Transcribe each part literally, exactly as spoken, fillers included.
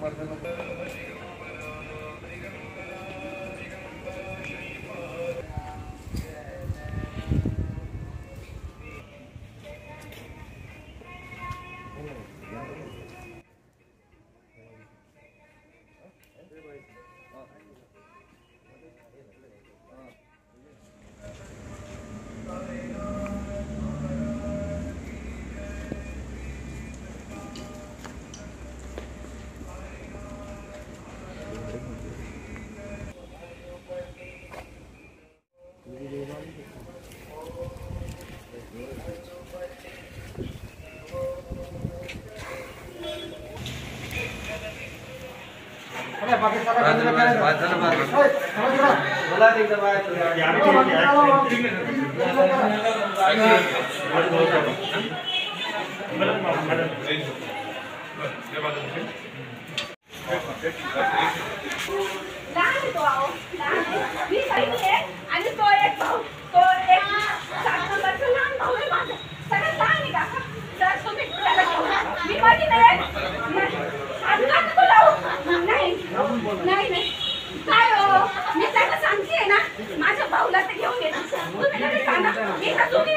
नाही नाही काय हो मी त्याला सांगते ना माझ्या भाऊला ते घेऊन येत तुम्ही लगेच सांगा मी का तुम्ही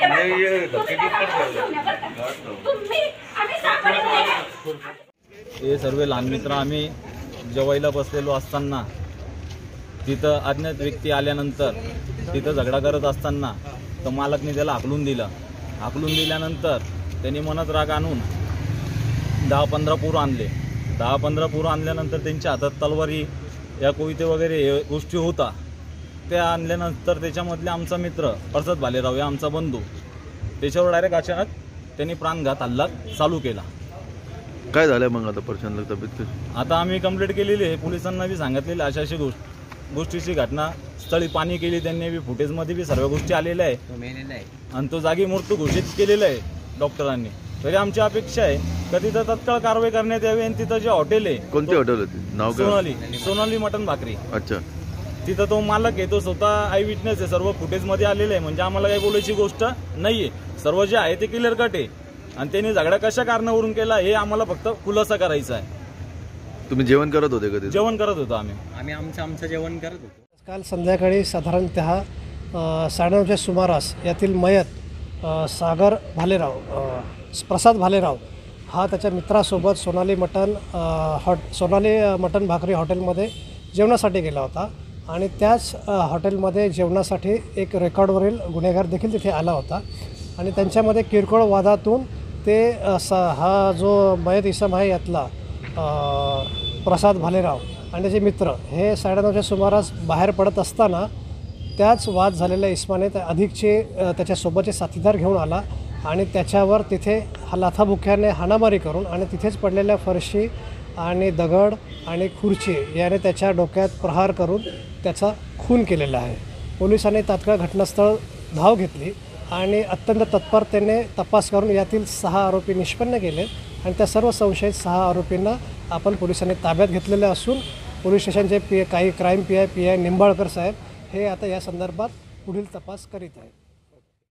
तुम्ही आम्ही सापडले हे सर्व लहान मित्र आम्ही जेवायला बसलेलो असताना तिथं अज्ञात व्यक्ती आल्यानंतर तिथं झगडा करत असताना तर मालकने त्याला हाकलून दिलं. हाकलून दिल्यानंतर त्यांनी मनात राग आणून दहा पंधरा पोरं आणले. दहा पंधरा पोरं आणल्यानंतर त्यांच्या हातात तलवारी या कोयते वगैरे हे गोष्टी होता. त्या आणल्यानंतर त्याच्यामधले आमचा मित्र प्रसाद भालेराव या आमचा बंधू त्याच्यावर डायरेक्ट अचानक त्यांनी प्राणघात हल्ला चालू केला. काय झालं मग आता प्रशांतला तब्येत कशी? आता आम्ही कंप्लेंट केलेली आहे, पोलिसांना बी सांगितलेली अशा अशी गोष्ट गोष्टीची घटना स्थळी पाणी केली त्यांनी बी, फुटेजमध्ये बी सर्व गोष्टी आलेल्या आहे आणि तो जागी मृत्यू घोषित केलेला आहे डॉक्टरांनी. तरी आमची अपेक्षा आहे का तिथं तत्काळ कारवाई करण्यात यावी आणि तिथं जे हॉटेल आहे कोणते हॉटेल होते नाव सोनाली सोनाली मटन भाकरी. अच्छा. तिथं तो मालक आहे, तो स्वतः आय विटनेस आहे, सर्व फुटेजमध्ये आलेलं आहे. म्हणजे आम्हाला काही बोलायची गोष्ट नाहीये, सर्व जे आहे ते क्लिअर कट आहे आणि त्यांनी झगडा कशा कारणावरून केला हे आम्हाला फक्त खुलासा करायचा आहे. तुम्ही जेवण करत होते कधी? जेवण करत होतो आम्ही आम्ही आमचं आमचं जेवण करत होतो. काल संध्याकाळी साधारणतः साडेनऊच्या सुमारास यातील मयत सागर भालेराव प्रसाद भालेराव हा त्याच्या मित्रासोबत Sonali mutton hot Sonali mutton भाकरी हॉटेलमध्ये जेवणासाठी गेला होता आणि त्याच हॉटेलमध्ये जेवणासाठी एक रेकॉर्डवरील गुन्हेगार देखील तिथे आला होता आणि त्यांच्यामध्ये किरकोळ वादातून ते हा जो मयत इसम आहे यातला प्रसाद भालेराव आणि त्याचे मित्र हे साडेनऊच्या सुमारास बाहेर पडत असताना त्याच वाद झालेल्या इस्माने त्या अधिकचे त्याच्यासोबतचे साथीदार घेऊन आला आणि त्याच्यावर तिथे लाथाबुक्याने हाणामारी करून आणि तिथेच पडलेल्या फरशी आणि दगड आणि खुर्ची याने त्याच्या डोक्यात प्रहार करून त्याचा खून केलेला आहे. पोलिसांनी तात्काळ घटनास्थळ धाव घेतली आणि अत्यंत तत्परतेने तपास करून यातील सहा आरोपी निष्पन्न केले आणि त्या सर्व संशयित सहा आरोपींना आपण पोलिसांनी ताब्यात घेतलेले असून पोलीस स्टेशनचे पी काही crime P I P I Nimbalkar साहेब हे आता या संदर्भात पुढील तपास करीत आहेत.